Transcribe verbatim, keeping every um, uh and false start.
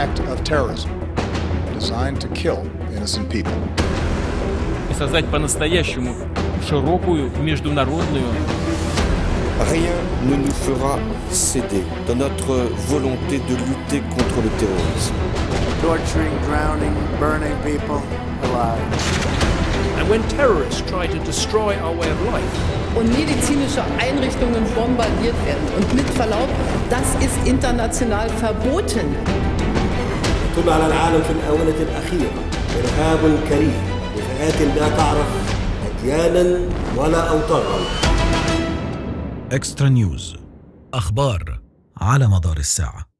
act of terrorism designed to kill innocent people. И создать по-настоящему широкую международную. Rien ne nous fera céder dans notre volonté de lutter contre le terrorisme. Torturing, drowning, burning people alive. And when terrorists try to destroy our way of life. Und medizinische Einrichtungen bombardiert werden. Und mit Verlaub, das ist international verboten. يطل على العالم في الآونة الأخيرة إرهاب كريه لفئات لا تعرف أديانا ولا أوطانا. إكسترا نيوز، أخبار على مدار الساعة.